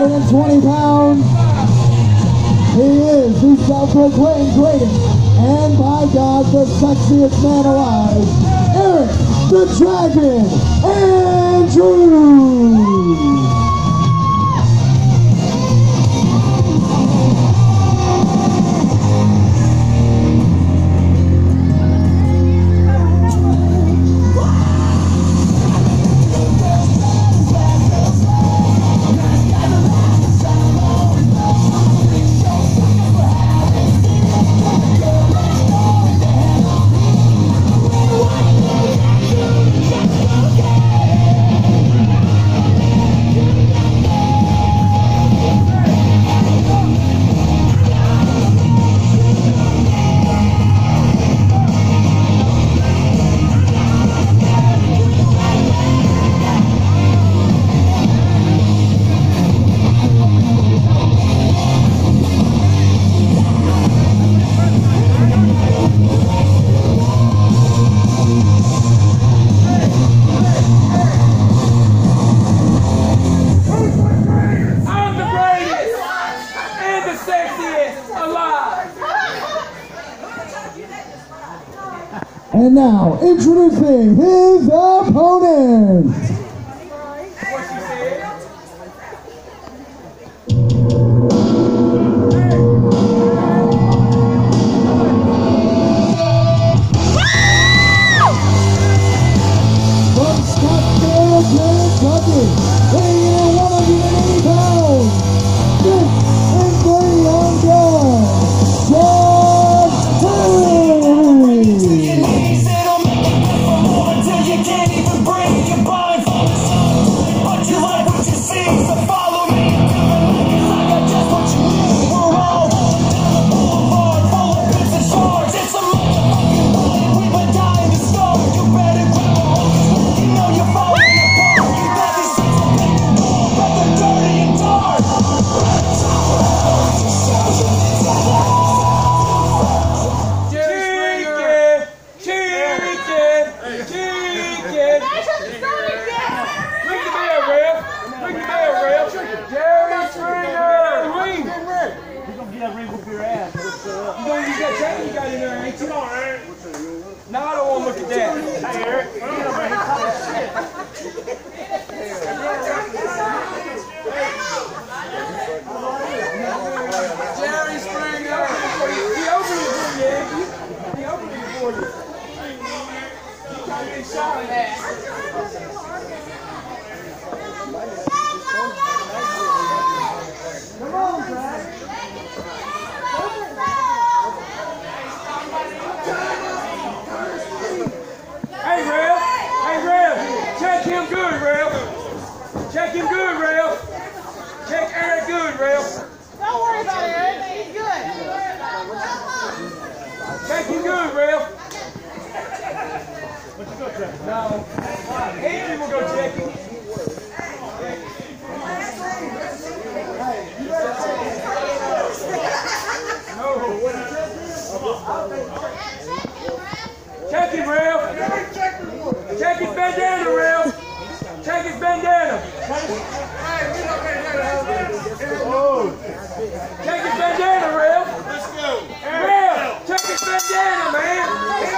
120 pounds. He is the self-proclaimed greatest, and by God, the sexiest man alive, Eric the Dragon Andrews. And now, introducing his opponent. From Scottsdale, Kentucky, weighing in 180 pounds, this is the young gun, John Perry. No, I don't want to look at that. Hey, Eric. Jerry Springer. He opened it for you. He opened it for you. He got to get shot at that. Come on, Brad. Hey, Rail! Hey, Rail! Check him good, Rail! Check him good, Rail! Check Eric good, Rail! Don't worry about Eric. He's good. Check him good, Rail! No. Adrian will go check him. No. Check him, Rail! Check his bandana, Rail! Check his bandana! Check his bandana, Rail! Let's go! Rail! Check his bandana, man!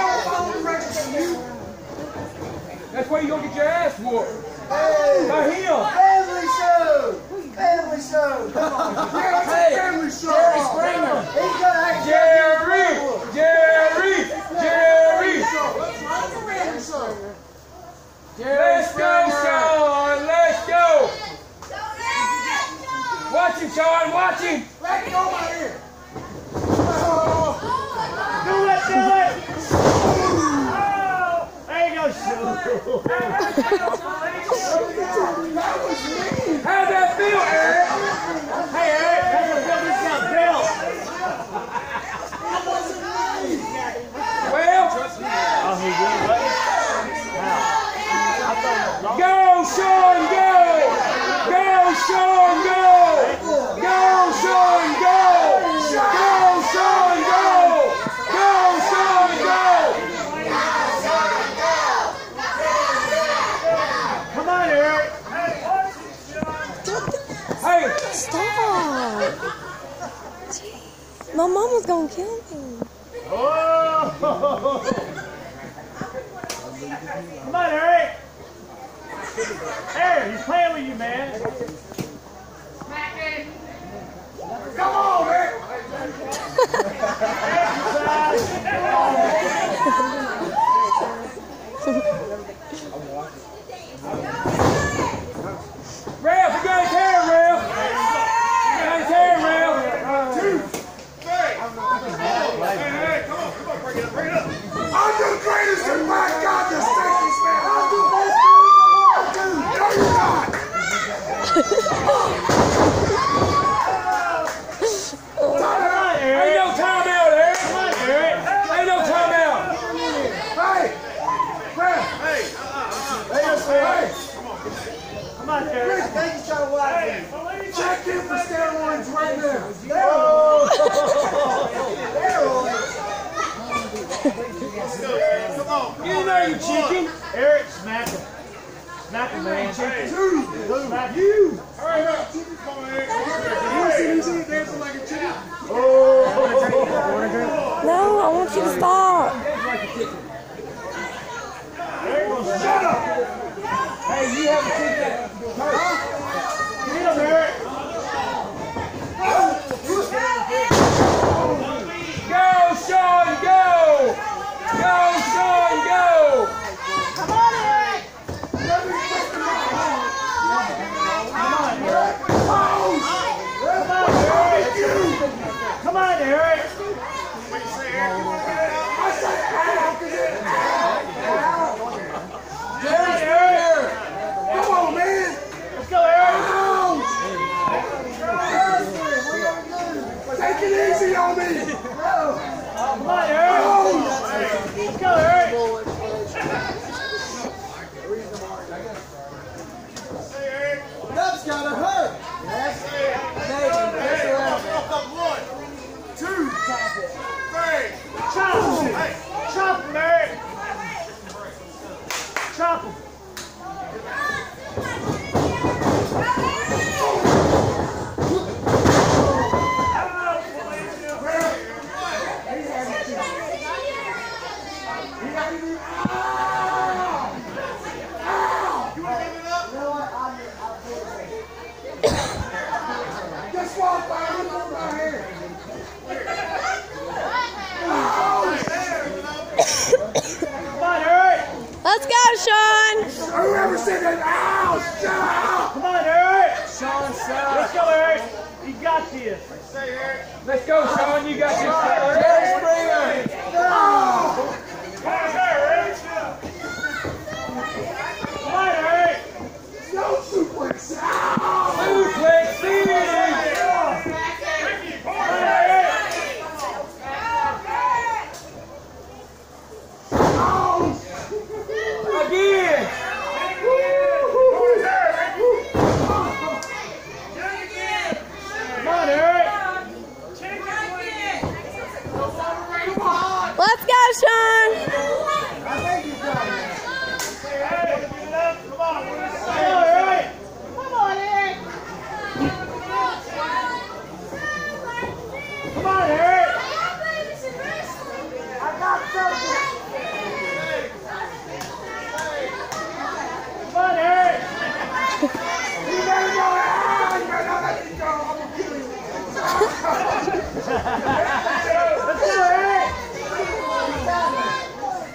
That's where you're going to get your ass whooped. By him! Family show! Family show! Come on! Hey, Family show! Jerry Springer! He's gonna act Jerry! Jerry! Jerry! Let's go, Sean! Let's go! Watch him, Sean! Watch him! Let go my ear! Do it! Do it! Oh, there you go, Sean. How'd that feel, Eric? Hey, Eric, how's it feel? This is Bill. That wasn't me! was gonna kill me. Oh! Come on, Eric! Eric, he's playing with you, man. Come on, man. Ralph, you got his hair, Ralph. You got his hair, Ralph. 2, 3. Hey, come on, bring it up. I'm the greatest in my God, the sexiest man. I'm the best dude. No, you're not. Ain't no timeout, Eric. Come on, Eric. Ain't no timeout. Hey, Ralph. Hey. Come on, Eric. I think he's trying to watch me. Check in for steroids right now. Come on. You know you chicken. Eric, smack him. Smack him, man. Smack him. You. Hurry up. Come on, Eric. You see dancing like a chicken. No, I want you to stop. Shut up. Hey, you haven't seen that. Get him, Eric. Go, Sean, go. Go, Sean, go. Come on, Eric. Come on, Eric. Come on, man. Let's go, Eric. Take it easy on me. Come on, Eric. Let's go, Eric. That's gotta hurt. Chop him. Chop him, Eric. Chop him. Just walk by me on my hair. Come on, Eric. Let's go, Sean. Whoever said that, ow, shut up. Come on, Eric. Let's go, Eric. You got this. Let's go, Sean. You got this. Come on, Eric. No suplex. Suplex. Again. Come on, Eric. Let's go, Sean. Come on, Eric. Come on, Eric. Come on, Eric. I got something. Come on, Eric. You better go out. You better not let me go. I'm going to kill you. Let's go, Eric.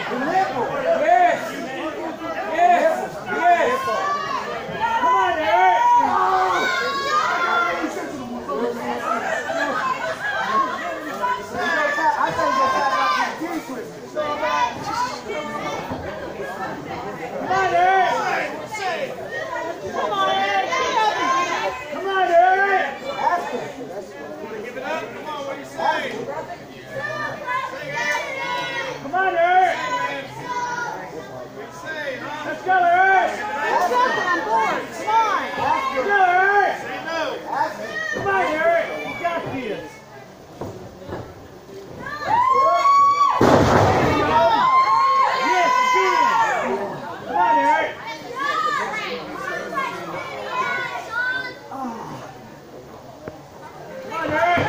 Come on, Eric. I think that's about to be quick. Come on, Eric. Come on, Eric. Come on, Eric. Give it up. Come on, what do you say? Come on, Eric. Let's go, Eric. Let's go on board. Come on. Let's go, Eric. Come on, Eric. You got this. Yes, again. Come on, Eric. Come on, Eric.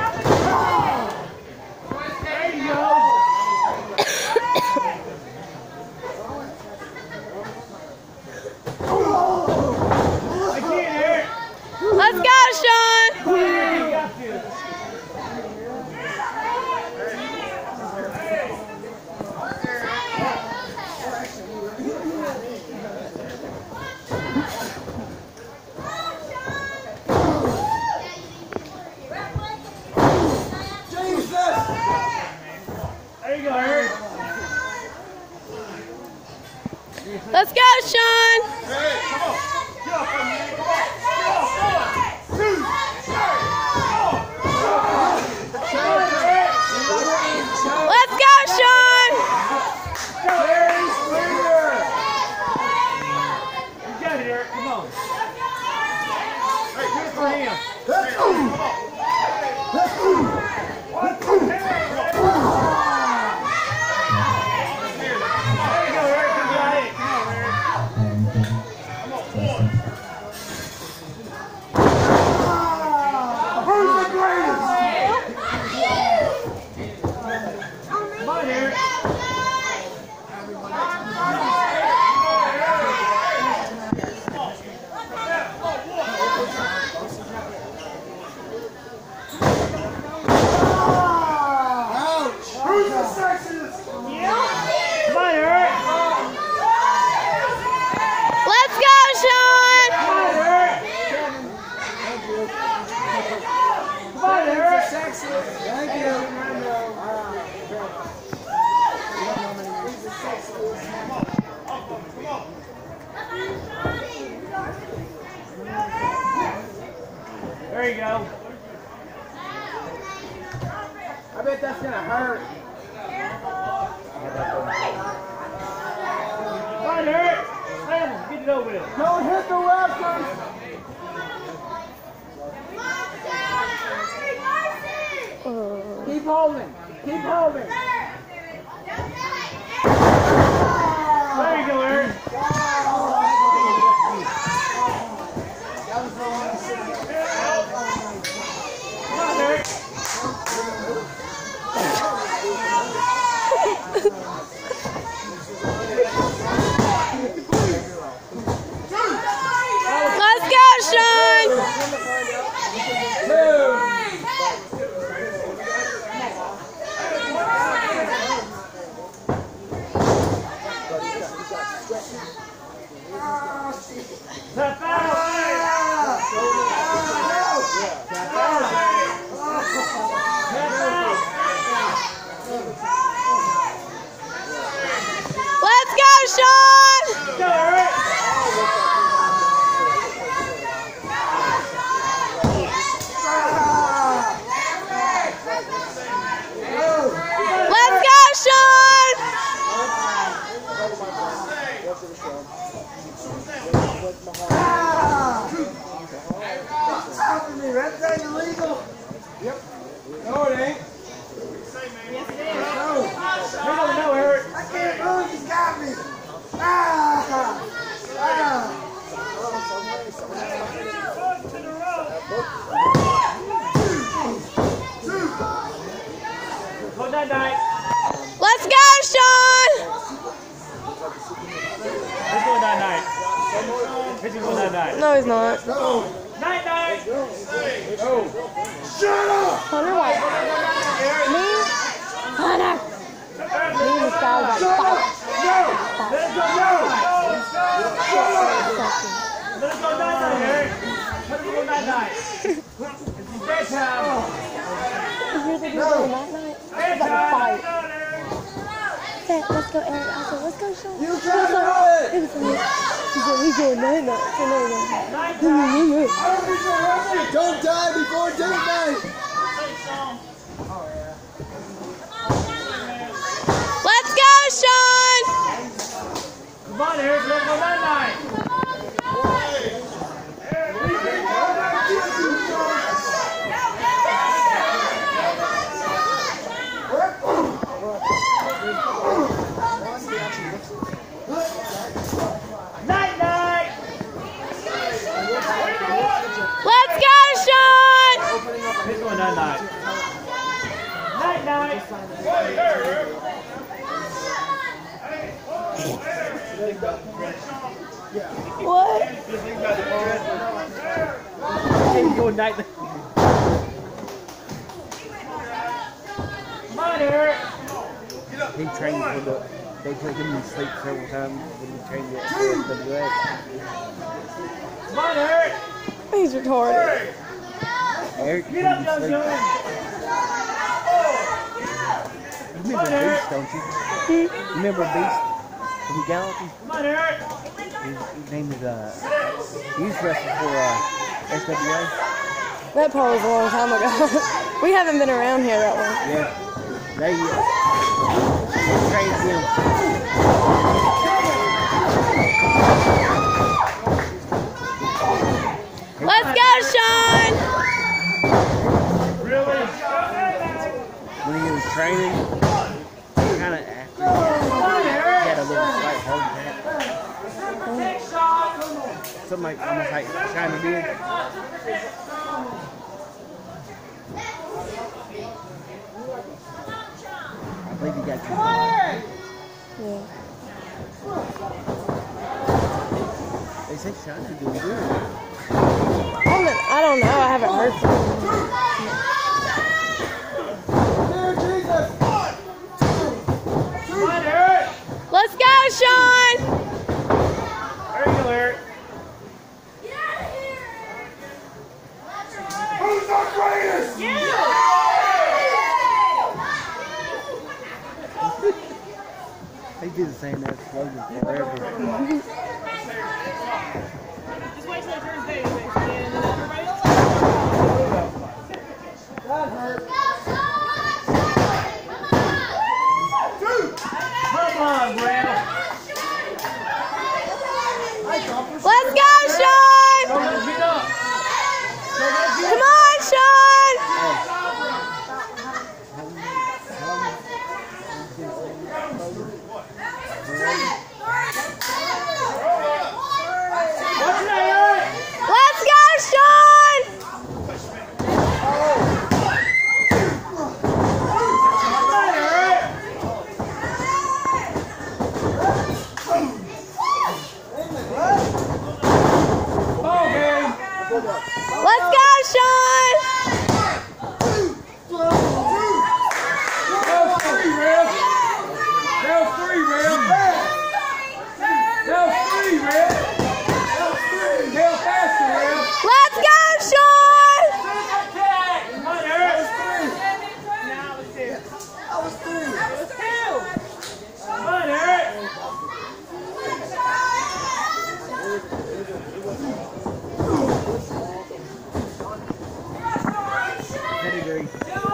There you go. Again, Eric. Let's go, Sean. You got this. There you go, Eric. Let's go, Sean. Get up, man. Come on. Let's go, Sean. Go, Eric. You got it, Eric. Come on. Hey, good for him. Let's go. Let's go. There you go, Eric. You got it. Come on, Eric. Who's the greatest? Come on, Eric. Who's the sexiest? Come on, Eric. Let's go, Sean. Come on, Eric. Come on, Eric. Thank you. There you go. I bet that's gonna hurt. Come on, Eric. Slam him. Get it over with. Don't hit the wrestler. Keep holding. Keep holding. There you go, Eric. Come on, Eric. Let's go, Sean. Tap out. Let's go, Sean. Go, Eric. Let's go, Sean. That's illegal. No, it ain't. No, Eric. I can't move. He's got me. Go night night. Let's go, Sean. He's going night night. He's going night night. No, he's not. Night night. Shut up! Hunter, what? Me? Hunter. Me and this guy got fight. night night. It's bedtime. Bedtime. Let's go, Eric. I said, let's go, Sean. You try to do it! He said, we going night night. Don't die before date night! Let's go, Sean. Come on, Eric. Let's go night night. Night night. Let's go, Sean. He's going night night. Night night. What? He's going night night. Come on, Eric. He trained for the. They took him to sleep several times when he trained at SWA. Come on, Eric. He's retarded. Eric, Get up, young sleep. gun. You remember Beast, don't you? You remember Beast from Gallatin? Come on, Eric. His name is he was wrestling for SWA. That probably was a long time ago. We haven't been around here that long. Yeah. They trained him. Let's go, Sean. Really? When he was training, kind of after he had a little slight heart attack. Something like almost like China did. I believe he got killed. Yeah. They say China's doing good. I don't know. I haven't heard from him. Come on, Eric. Let's go, Sean. There you go, Eric. Who's the greatest? They do the same that slogan forever. Just wait till Thursday, and then everybody will Come on, Brad. Let's go, Sean. Get up. Come on, Sean. What's that, Eric? Let's go, Sean. Come on, Eric. Ball game. Let's go, Sean. That was three, Rev. That was three, Rev. That was three, Rev. Hell faster, Rev. Let's go, Sean. Come on, Eric. Come on, Eric. Pedigree.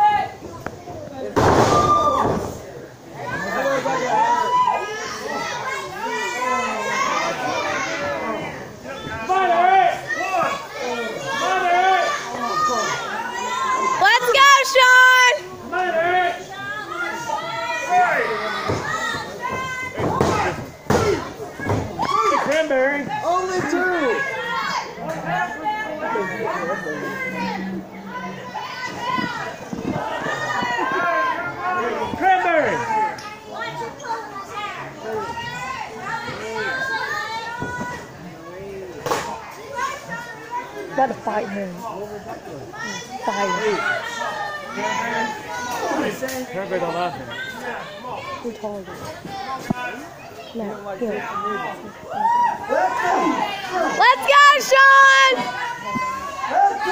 Come on, Eric. Come on, Eric. Let's go, Sean. Come on, Eric. Cranberry. Only two! Cranberry. Gotta fight him. Fight him. Cranberry don't love him. Retarded. No, here. Let's go, Sean. Let's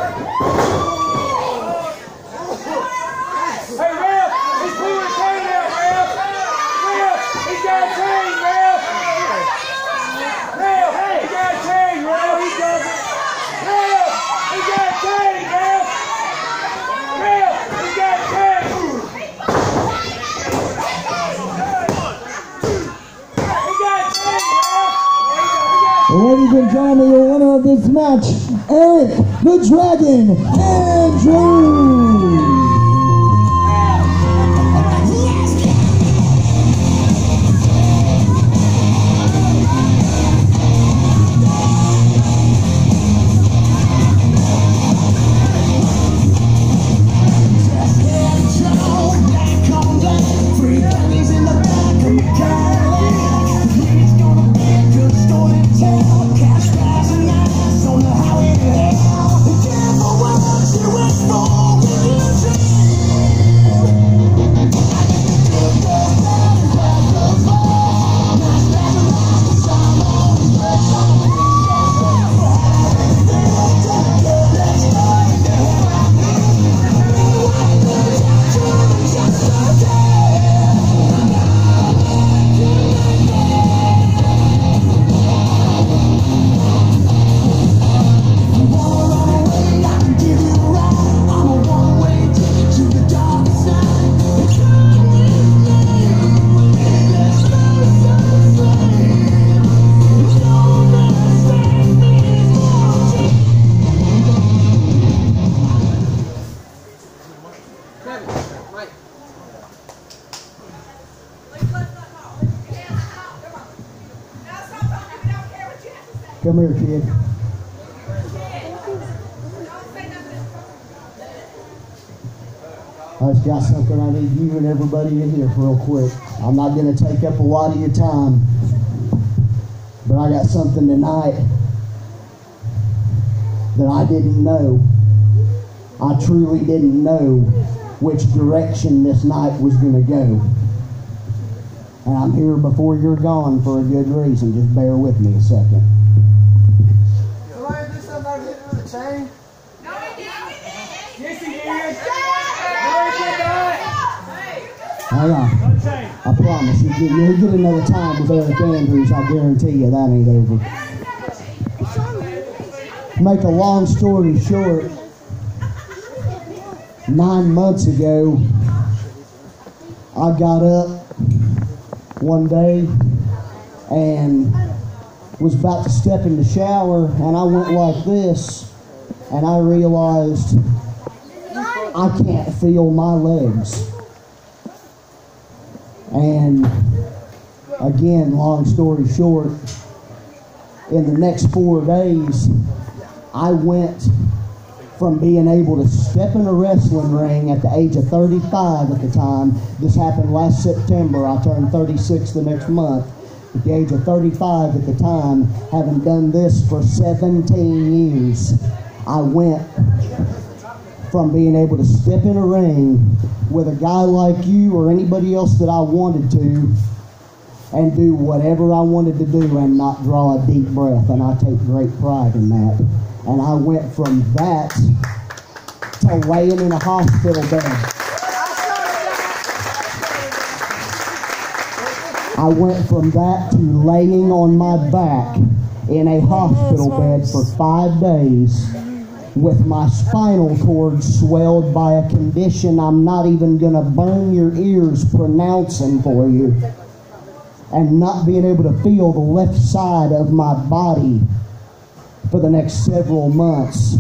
Hey, Ralph, he's pulling his chain out, Ralph. Ralph, he's got a chain, Ralph. Ralph, he got a chain, Ralph. He doesn't. Ralph, he got a chain, Ralph. Ralph, he got a chain. He got a chain, Ralph. Ladies and gentlemen, your winner of this match, Eric the Dragon Andrews. Come here, kid. I just got something I need you and everybody to hear real quick. I'm not going to take up a lot of your time, but I got something tonight that I didn't know. I truly didn't know which direction this night was going to go. And I'm here before you're gone for a good reason. Just bear with me a second. Somebody do something about hitting with a chain? Yes, he did. Hang on. I promise. You'll get another time with Eric Andrews. I guarantee you that ain't over. Make a long story short, 9 months ago, I got up one day and was about to step in the shower, and I went like this, and I realized I can't feel my legs. And again, long story short, in the next 4 days, I went from being able to step in a wrestling ring at the age of 35 at the time. This happened last September. I turned 36 the next month. At the age of 35 at the time, having done this for 17 years, I went from being able to step in a ring with a guy like you or anybody else that I wanted to and do whatever I wanted to do and not draw a deep breath. And I take great pride in that. And I went from that to laying in a hospital bed. I went from that to laying on my back in a hospital bed for 5 days with my spinal cord swelled by a condition I'm not even going to burn your ears pronouncing for you, and not being able to feel the left side of my body for the next several months.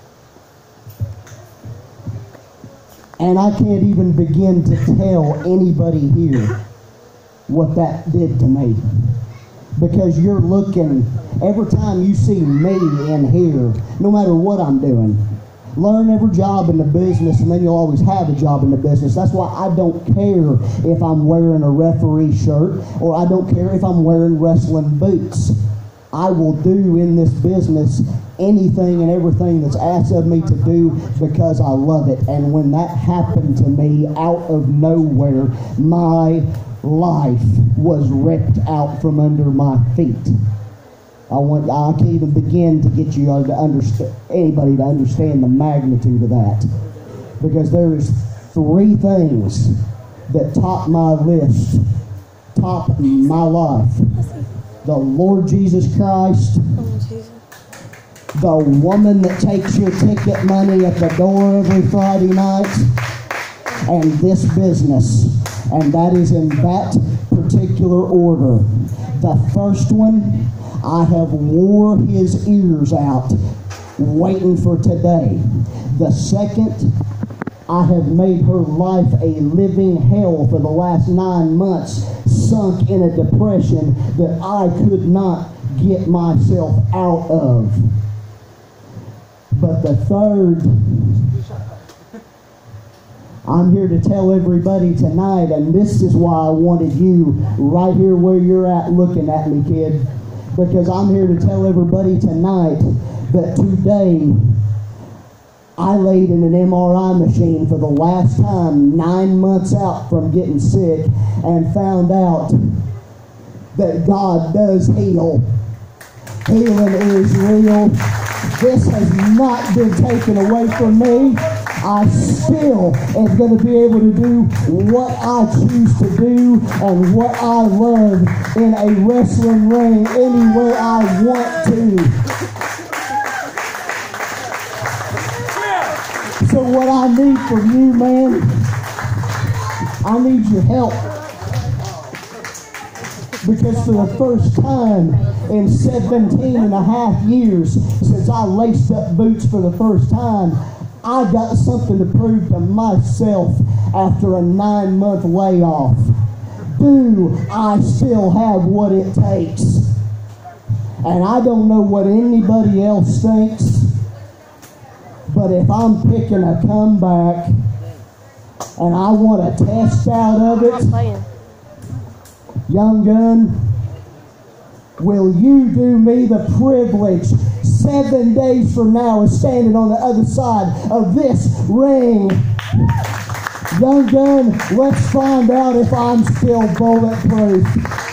And I can't even begin to tell anybody here what that did to me. Because you're looking, every time you see me in here, no matter what I'm doing, learn every job in the business and then you'll always have a job in the business. That's why I don't care if I'm wearing a referee shirt or I don't care if I'm wearing wrestling boots. I will do in this business anything and everything that's asked of me to do because I love it. And when that happened to me out of nowhere, my life was ripped out from under my feet. I can't even begin to get you to understand, anybody to understand the magnitude of that. Because there's 3 things that top my list, top my life. The Lord Jesus Christ, the woman that takes your ticket money at the door every Friday night, and this business. And that is in that particular order. The first one, I have wore his ears out waiting for today. The second, I have made her life a living hell for the last 9 months, sunk in a depression that I could not get myself out of. But the third, I'm here to tell everybody tonight, and this is why I wanted you right here where you're at looking at me, kid. Because I'm here to tell everybody tonight that today I laid in an MRI machine for the last time 9 months out from getting sick and found out that God does heal. Healing is real. This has not been taken away from me. I still am going to be able to do what I choose to do and what I love in a wrestling ring anywhere I want to. So what I need from you, man, I need your help. Because for the first time in 17 and a half years since I laced up boots for the first time, I got something to prove to myself after a 9-month layoff. Do I still have what it takes? And I don't know what anybody else thinks, but if I'm picking a comeback and I want a test out of it, Young Gun, will you do me the privilege 7 days from now of standing on the other side of this ring? Young Gun, let's find out if I'm still bulletproof.